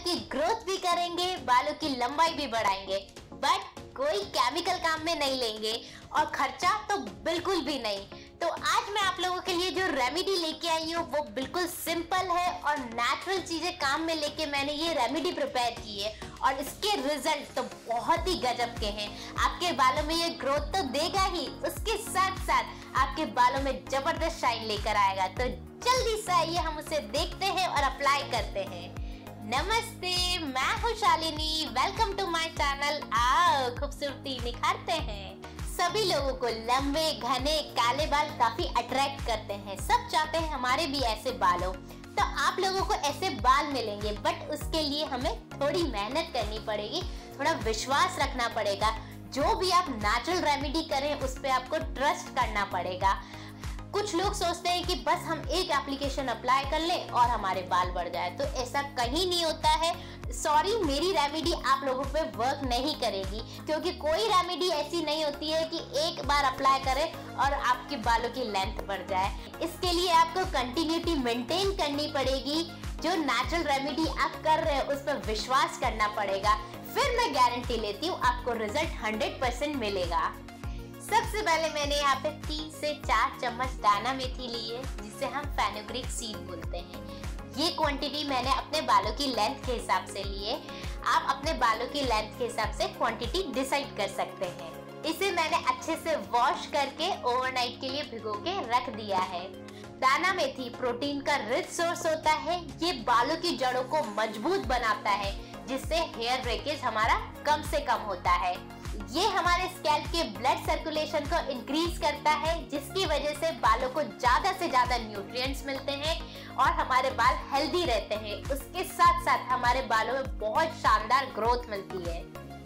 की ग्रोथ भी करेंगे, बालों की लंबाई भी बढ़ाएंगे, बट कोई केमिकल काम में नहीं लेंगे और खर्चा तो बिल्कुल भी नहीं। तो आज मैं आप लोगों के लिए जो रेमेडी लेके आई हूँ वो बिल्कुल सिंपल है और नेचुरल चीजें काम में लेके मैंने ये रेमेडी प्रिपेयर की है और इसके रिजल्ट तो बहुत ही गजब के हैं। आपके बालों में ये ग्रोथ तो देगा ही, उसके साथ साथ आपके बालों में जबरदस्त शाइन लेकर आएगा। तो जल्दी से आइए हम उसे देखते हैं और अप्लाई करते हैं। नमस्ते, मैं हूँ Shalini, welcome to my channel. आओ खूबसूरती निखारते हैं। सभी लोगों को लंबे घने काले बाल काफी अट्रैक्ट करते हैं, सब चाहते हैं हमारे भी ऐसे बाल हो। तो आप लोगों को ऐसे बाल मिलेंगे, बट उसके लिए हमें थोड़ी मेहनत करनी पड़ेगी, थोड़ा विश्वास रखना पड़ेगा। जो भी आप नेचुरल रेमेडी करें उस पर आपको ट्रस्ट करना पड़ेगा। कुछ लोग सोचते हैं कि बस हम एक एप्लीकेशन अप्लाई कर लें और हमारे बाल बढ़ जाए, तो ऐसा कहीं नहीं होता है। सॉरी, मेरी रेमेडी आप लोगों पे वर्क नहीं करेगी, क्योंकि कोई रेमेडी ऐसी नहीं होती है कि एक बार अप्लाई करें और आपके बालों की लेंथ बढ़ जाए। इसके लिए आपको कंटिन्यूटी मेंटेन करनी पड़ेगी। जो नेचुरल रेमेडी आप कर रहे हैं उस पर विश्वास करना पड़ेगा, फिर मैं गारंटी लेती हूँ आपको रिजल्ट 100% मिलेगा। सबसे पहले मैंने यहाँ पे 3 से 4 चम्मच दाना मेथी ली है, जिसे हम फेनुग्रीक सीड बोलते हैं। ये क्वांटिटी मैंने अपने बालों की लेंथ के हिसाब से ली है। आप अपने बालों की लेंथ के हिसाब से क्वांटिटी डिसाइड कर सकते हैं। इसे मैंने अच्छे से वॉश करके ओवरनाइट के लिए भिगो के रख दिया है। दाना मेथी प्रोटीन का रिच सोर्स होता है। ये बालों की जड़ों को मजबूत बनाता है, जिससे हेयर ब्रेकेज हमारा कम से कम होता है। ये हमारे स्कैल्प के ब्लड सर्कुलेशन को इंक्रीज करता है, जिसकी वजह से बालों को ज्यादा से ज्यादा न्यूट्रिएंट्स मिलते हैं और हमारे बाल हेल्दी रहते हैं। उसके साथ साथ हमारे बालों में बहुत शानदार ग्रोथ मिलती है।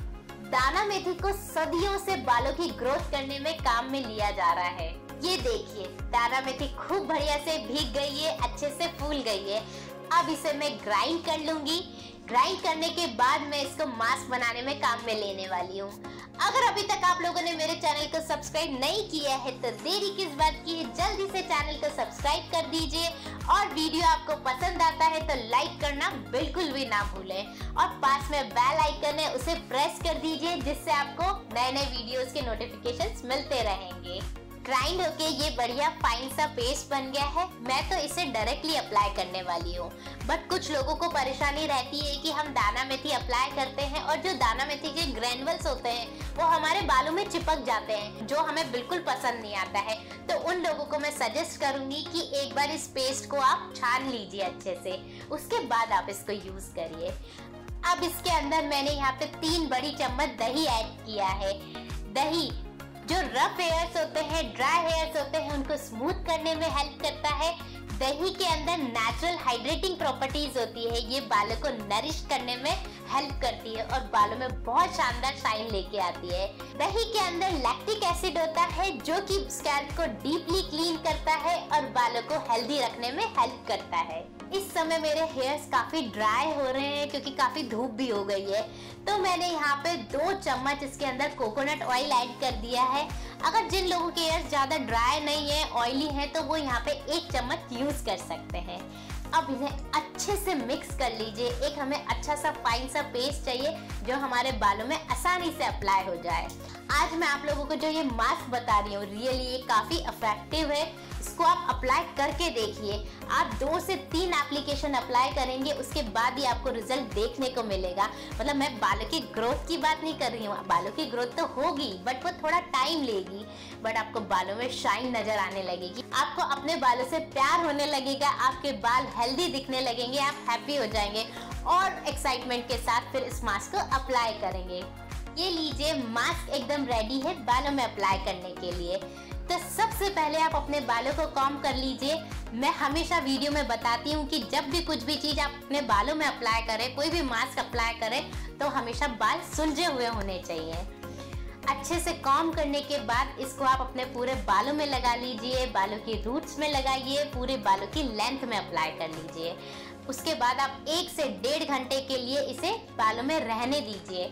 दाना मेथी को सदियों से बालों की ग्रोथ करने में काम में लिया जा रहा है। ये देखिए, दाना मेथी खूब बढ़िया से भीग गई है, अच्छे से फूल गई है। अब इसे मैं ग्राइंड कर लूंगी। ग्राइंड करने के बाद मैं इसको मास्क बनाने में काम में लेने वाली हूँ। अगर अभी तक आप लोगों ने मेरे चैनल को सब्सक्राइब नहीं किया है तो देरी किस बात की है, जल्दी से चैनल को सब्सक्राइब कर दीजिए और वीडियो आपको पसंद आता है तो लाइक करना बिल्कुल भी ना भूलें और पास में बेल आइकन है उसे प्रेस कर दीजिए, जिससे आपको नए नए वीडियोस के नोटिफिकेशंस मिलते रहेंगे। ग्राइंड होके ये बढ़िया फाइन सा पेस्ट बन गया है। मैं तो इसे डायरेक्टली अप्लाई करने वाली हूँ, बट कुछ लोगों को परेशानी रहती है कि हम दाना मेथी अप्लाई करते हैं और जो दाना मेथी के ग्रैन्युल्स होते हैं वो हमारे बालों में चिपक जाते हैं, जो हमें बिल्कुल पसंद नहीं आता है। तो उन लोगों को मैं सजेस्ट करूंगी कि एक बार इस पेस्ट को आप छान लीजिए अच्छे से, उसके बाद आप इसको यूज करिए। अब इसके अंदर मैंने यहाँ पे 3 बड़ी चम्मच दही ऐड किया है। दही जो रफ हेयर्स होते हैं, ड्राई हेयर्स होते हैं, उनको स्मूथ करने में हेल्प करता है। दही के अंदर नेचुरल हाइड्रेटिंग प्रॉपर्टीज होती है, ये बालों को नरिश करने में हेल्प करती है और बालों में बहुत शानदार शाइन लेके आती है। दही के अंदर लैक्टिक एसिड होता है, जो कि स्कैल्प को डीपली क्लीन करता है और बालों को हेल्दी रखने में हेल्प करता है। इस समय मेरे हेयर्स काफी ड्राई हो रहे हैं क्योंकि काफी धूप भी हो गई है, तो मैंने यहाँ पे 2 चम्मच इसके अंदर कोकोनट ऑयल ऐड कर दिया है। अगर जिन लोगों के हेयर्स ज्यादा ड्राई नहीं है, ऑयली है, तो वो यहाँ पे 1 चम्मच यूज कर सकते हैं। अब इन्हें अच्छे से मिक्स कर लीजिए। एक हमें अच्छा सा फाइन सा पेस्ट चाहिए जो हमारे बालों में आसानी से अप्लाई हो जाए। आज मैं आप लोगों को जो ये मास्क बता रही हूँ, रियली ये काफी इफेक्टिव है। इसको आप अप्लाई करके देखिए। आप 2 से 3 एप्लीकेशन अप्लाई करेंगे, उसके बाद ही आपको रिजल्ट देखने को मिलेगा। मतलब मैं बालों की ग्रोथ की बात नहीं कर रही हूँ, बालों की ग्रोथ तो होगी बट वो थोड़ा टाइम लेगी, बट आपको बालों में शाइन नजर आने लगेगी, आपको अपने बालों से प्यार होने लगेगा, आपके बाल हेल्दी दिखने लगेंगे, आप हैप्पी हो जाएंगे और एक्साइटमेंट के साथ फिर इस मास्क को अप्लाई करेंगे। ये लीजिए, मास्क एकदम रेडी है बालों में अप्लाई करने के लिए। तो सबसे पहले आप अपने बालों को कॉम्ब कर लीजिए। मैं हमेशा वीडियो में बताती हूँ कि जब भी कुछ भी चीज़ आप अपने बालों में अप्लाई करें, कोई भी मास्क अप्लाई करें, तो हमेशा बाल सुलझे हुए होने चाहिए। अच्छे से कॉम्ब करने के बाद इसको आप अपने पूरे बालों में लगा लीजिए, बालों की रूट्स में लगाइए, पूरे बालों की लेंथ में अप्लाई कर लीजिए। उसके बाद आप 1 से 1.5 घंटे के लिए इसे बालों में रहने दीजिए।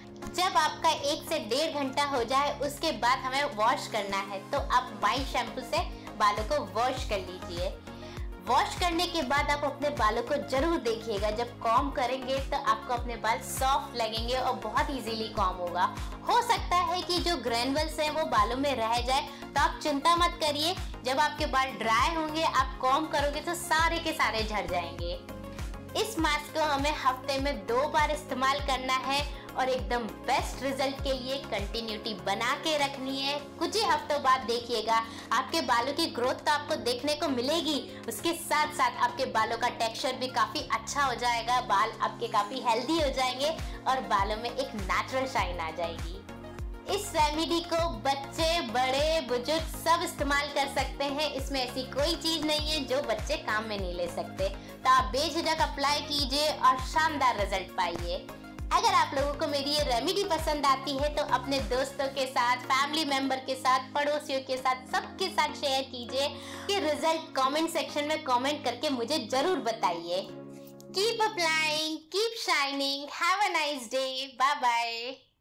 जब आपका 1 से 1.5 घंटा हो जाए उसके बाद हमें वॉश करना है, तो आप वाइट शैम्पू से बालों को वॉश कर लीजिए। वॉश करने के बाद आप अपने बालों को जरूर देखिएगा। जब कॉम करेंगे तो आपको अपने बाल सॉफ्ट लगेंगे और बहुत इजीली कॉम होगा। हो सकता है कि जो ग्रेनुअल्स हैं वो बालों में रह जाए, तो आप चिंता मत करिए। जब आपके बाल ड्राई होंगे, आप कॉम करोगे तो सारे के सारे झड़ जाएंगे। इस मास्क को हमें हफ्ते में 2 बार इस्तेमाल करना है और एकदम बेस्ट रिजल्ट के लिए कंटिन्यूटी बना के रखनी है। कुछ ही हफ्तों बाद देखिएगा आपके बालों की ग्रोथ तो आपको देखने को मिलेगी, उसके साथ साथ आपके बालों का टेक्सचर भी काफी अच्छा हो जाएगा। बाल आपके काफी हेल्दी हो जाएंगे और बालों में एक नेचुरल शाइन आ जाएगी। इस रेमेडी को बच्चे, बड़े, बुजुर्ग सब इस्तेमाल कर सकते हैं। इसमें ऐसी कोई चीज नहीं है जो बच्चे काम में नहीं ले सकते। तो आप बेझिझक अप्लाई कीजिए और शानदार रिजल्ट पाइए। अगर आप लोगों को मेरी ये रेमेडी पसंद आती है तो अपने दोस्तों के साथ, फैमिली मेंबर के साथ, पड़ोसियों के साथ, सबके साथ शेयर कीजिए। कि रिजल्ट कमेंट सेक्शन में कमेंट करके मुझे जरूर बताइए। Keep applying, keep shining, have a nice day, bye bye.